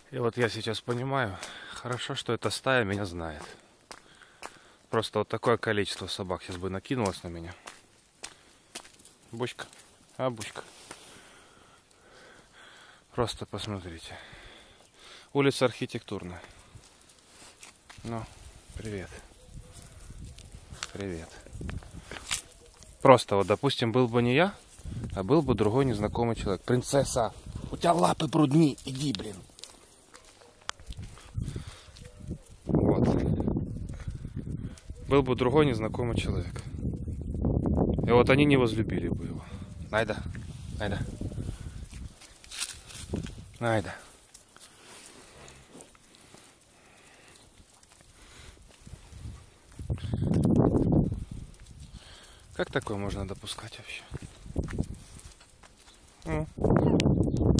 И вот я сейчас понимаю, хорошо, что эта стая меня знает. Просто вот такое количество собак сейчас бы накинулось на меня. Бучка, бучка. Просто посмотрите. Улица архитектурная. Ну, привет. Привет. Просто вот, допустим, был бы не я, а был бы другой незнакомый человек. Принцесса, у тебя лапы брудни, иди, блин. Вот. Был бы другой незнакомый человек. И вот они не возлюбили бы его. Найда, Найда. Найда. Как такое можно допускать вообще?